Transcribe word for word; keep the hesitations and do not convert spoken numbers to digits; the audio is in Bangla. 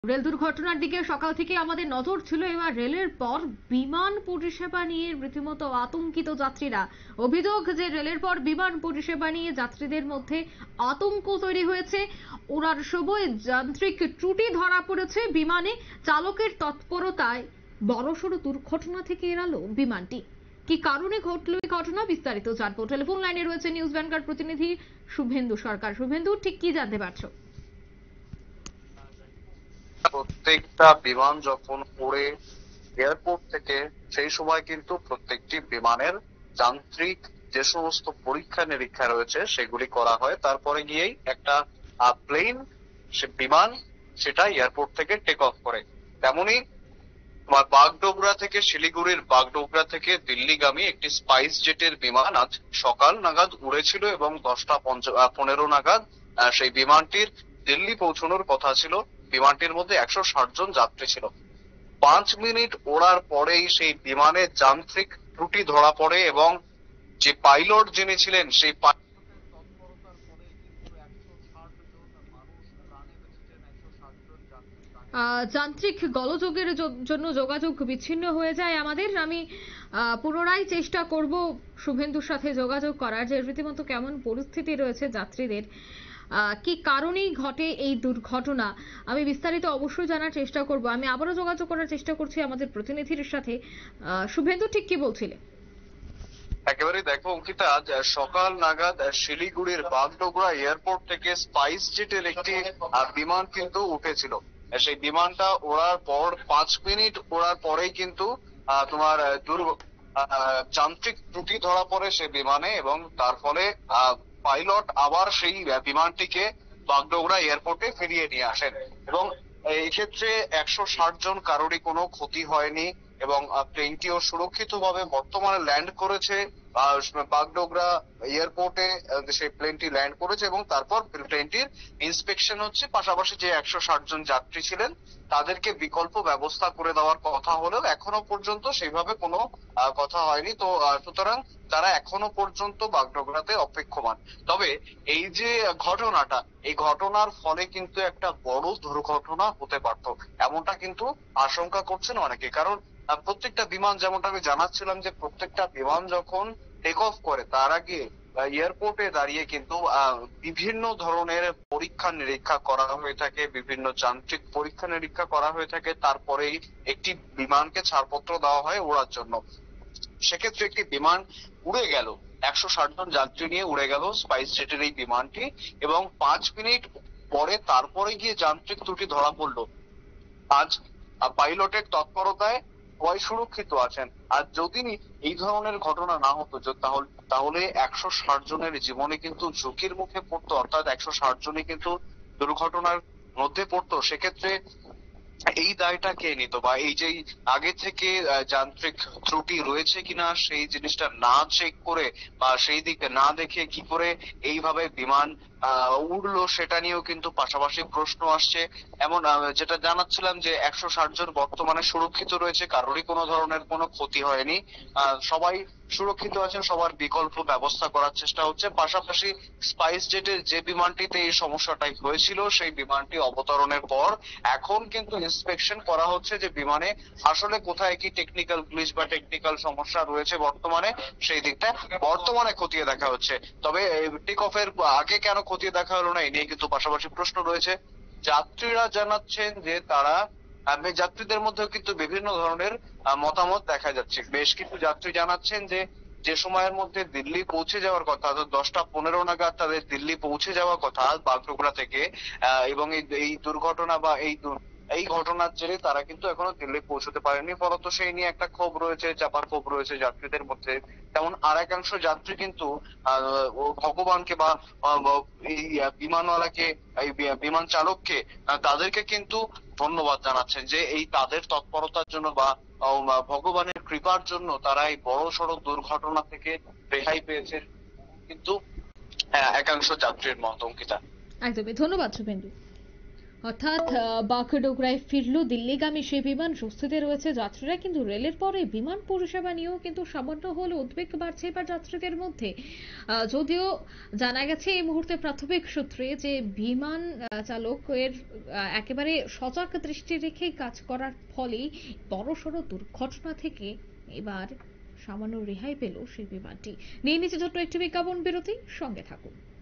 রেল দুর্ঘটনার দিকে সকাল থেকে আমাদের নজর ছিল। এবার রেলের পর বিমান পরিষেবা নিয়ে রীতিমতো আতঙ্কিত যাত্রীরা। অভিযোগ যে রেলের পর বিমান পরিষেবা নিয়ে যাত্রীদের মধ্যে আতঙ্ক তৈরি হয়েছে। ওড়ার সময় যান্ত্রিক ত্রুটি ধরা পড়েছে বিমানে। চালকের তৎপরতায় বড়সড় দুর্ঘটনা থেকে এড়ালো বিমানটি। কি কারণে ঘটলো এই ঘটনা, বিস্তারিত জানবো। টেলিফোন লাইনে রয়েছে নিউজ ভ্যানগার্ড প্রতিনিধি শুভেন্দু সরকার। শুভেন্দু, ঠিক কি জানতে পারছো? প্রত্যেকটা বিমান যখন উড়ে এয়ারপোর্ট থেকে, সেই সময় কিন্তু প্রত্যেকটি বিমানের যান্ত্রিক যে সমস্ত পরীক্ষা নিরীক্ষা রয়েছে সেগুলি করা হয়। তারপরে গিয়েই একটা প্লেন, সে বিমান সেটা এয়ারপোর্ট থেকে টেক অফ করে। তেমনি তোমার বাগডোগরা থেকে, শিলিগুড়ির বাগডোগরা থেকে দিল্লিগামী একটি স্পাইস জেটের বিমান আজ সকাল নাগাদ উড়েছিল এবং দশটা পনেরো নাগাদ সেই বিমানটির দিল্লি পৌঁছানোর কথা ছিল। বিমানটির মধ্যে একশো ষাট জন যাত্রী ছিল। পাঁচ মিনিট ওড়ার পরেই সেই বিমানের যান্ত্রিক ত্রুটি ধরা পড়ে এবং যে পাইলট যিনি ছিলেন সেই যান্ত্রিক গোলযোগের জন্য যোগাযোগ বিচ্ছিন্ন হয়ে যায় আমাদের। আমি পুনরায় চেষ্টা করব শুভেন্দুর সাথে যোগাযোগ করার, যে রীতিমতো কেমন পরিস্থিতি রয়েছে যাত্রীদের, কি কারণেই ঘটে এই দুর্ঘটনা, আমি বিস্তারিত অবশ্যই জানার চেষ্টা করব। আমি আবারও যোগাযোগ করার চেষ্টা করছি আমাদের প্রতিনিধির সাথে। শুভেন্দু, ঠিক কি বলছিলে? একেবারে দেখো অঙ্কিতা, সকাল নাগাদ শিলিগুড়ির বাগডোগরা এয়ারপোর্ট থেকে স্পাইস জেটের একটি বিমান কিন্তু উঠেছিল। সেই বিমানটা ওড়ার পর পাঁচ মিনিট ওড়ার পরেই কিন্তু তোমার যান্ত্রিক ত্রুটি ধরা পড়ে সে বিমানে এবং তার ফলে পাইলট আবার সেই বিমানটিকে বাগডোগরা এয়ারপোর্টে ফিরিয়ে নিয়ে আসেন এবং এই ক্ষেত্রে একশো ষাট জন কারোরই কোনো ক্ষতি হয়নি এবং প্লেনটিও সুরক্ষিতভাবে বর্তমানে ল্যান্ড করেছে বাগডোগরা এয়ারপোর্টে। সেই প্লেনটি ল্যান্ড করেছে এবং তারপর প্লেনটির ইন্সপেকশন হচ্ছে। পাশাপাশি যে একশো ষাট জন যাত্রী ছিলেন তাদেরকে বিকল্প ব্যবস্থা করে দেওয়ার কথা হলেও এখনো পর্যন্ত সেইভাবে কোনো কথা হয়নি। তো সুতরাং তারা এখনো পর্যন্ত বাগডোগরাতে অপেক্ষমান। তবে এই যে ঘটনাটা, এই ঘটনার ফলে কিন্তু একটা বড় দুর্ঘটনা হতে পারত, এমনটা কিন্তু আশঙ্কা করছেন অনেকে। কারণ প্রত্যেকটা বিমান, যেমনটা আমি জানাচ্ছিলাম, যে প্রত্যেকটা বিমান যখন টেক অফ করে তার আগে এয়ারপোর্টে দাঁড়িয়ে কিন্তু বিভিন্ন ধরনের পরীক্ষা নিরীক্ষা করা হয়ে থাকে, বিভিন্ন যান্ত্রিক পরীক্ষা নিরীক্ষা করা হয়ে থাকে। তারপরেই একটি বিমানকে ছাড়পত্র দেওয়া হয় ওড়ার জন্য। সেক্ষেত্রে একটি বিমান উড়ে গেল, একশো ষাট জন যাত্রী নিয়ে উড়ে গেল স্পাইস জেটের এই বিমানটি এবং পাঁচ মিনিট পরে তারপরে গিয়ে যান্ত্রিক ত্রুটি ধরা পড়লো। আজ পাইলটের তৎপরতায় সবাই সুরক্ষিত আছেন। আর যদি এই ধরনের ঘটনা না হতো তাহলে তাহলে একশো ষাট জনের জীবনে কিন্তু ঝুঁকির মুখে পড়তো, অর্থাৎ একশো ষাট জনই কিন্তু দুর্ঘটনার মধ্যে পড়তো। সেক্ষেত্রে এই দায়টা কে নিত, বা এই যে আগে থেকে যান্ত্রিক ত্রুটি রয়েছে কিনা সেই জিনিসটা না চেক করে বা সেই দিকে না দেখে কি করে এইভাবে বিমান উড়লো সেটা নিয়েও কিন্তু পাশাপাশি প্রশ্ন আসছে। এমন যেটা জানাচ্ছিলাম যে একশো ষাট জন বর্তমানে সুরক্ষিত রয়েছে, কারোরই কোনো ধরনের কোনো ক্ষতি হয়নি, সবাই সুরক্ষিত আছেন, সবার বিকল্প ব্যবস্থা করার চেষ্টা হচ্ছে। পাশাপাশি স্পাইস জেটের যে বিমানটিতে এই সমস্যাটাই হয়েছিল সেই বিমানটি অবতরণের পর এখন কিন্তু ইন্সপেকশন করা হচ্ছে যে বিমানে আসলে কোথায় কি টেকনিক্যাল গ্লিচ বা টেকনিক্যাল সমস্যা রয়েছে বর্তমানে, সেই দিকটা বর্তমানে খতিয়ে দেখা হচ্ছে। তবে টেক অফের আগে কেন খতিয়ে দেখা হলো না, এই নিয়ে কিন্তু পাশাপাশি প্রশ্ন রয়েছে। যাত্রীরা জানাচ্ছেন যে তারা, যাত্রীদের মধ্যেও কিন্তু বিভিন্ন ধরনের মতামত দেখা যাচ্ছে। বেশ কিছু যাত্রী জানাচ্ছেন যে যে সময়ের মধ্যে দিল্লি পৌঁছে যাওয়ার কথা, দশটা পনেরো নাগাদ তাদের দিল্লি পৌঁছে যাওয়ার কথা বাগডোগরা থেকে, এবং এই দুর্ঘটনা বা এই এই ঘটনার জেরে তারা কিন্তু এখনো দিল্লি পৌঁছতে পারেনি। ফলত সেই নিয়ে একটা ক্ষোভ রয়েছে, চাপা ক্ষোভ রয়েছে যাত্রীদের মধ্যে। তেমন আর একাংশ যাত্রী কিন্তু ভগবানকে বা এই বিমানওয়ালাকে, এই বিমান চালককে, তাদেরকে কিন্তু ধন্যবাদ জানাচ্ছেন যে এই তাদের তৎপরতার জন্য বা ভগবানের কৃপার জন্য তারা এই বড় সড়ক দুর্ঘটনা থেকে রেহাই পেয়েছে কিন্তু একাংশ যাত্রীর মত। অঙ্কিতা, একদমই ধন্যবাদ শুভেন্দু। অর্থাৎ আহ, বাঘডোগরায় ফিরল দিল্লিগামী সেই বিমান, স্বস্তিতে রয়েছে যাত্রীরা। কিন্তু রেলের পরে বিমান পরিষেবা নিয়েও কিন্তু সামান্য হলেও উদ্বেগ বাড়ছে এবার যাত্রীদের মধ্যে। আহ, যদিও জানা গেছে এই মুহূর্তে প্রাথমিক সূত্রে যে বিমান আহ, চালকের আহ, একেবারে সজাগ দৃষ্টি রেখে কাজ করার ফলেই বড়সড় দুর্ঘটনা থেকে এবার সামান্য রেহাই পেল সেই বিমানটি। নিয়ে নিচে ছোট্ট একটি বিজ্ঞাপন বিরতি, সঙ্গে থাকুন।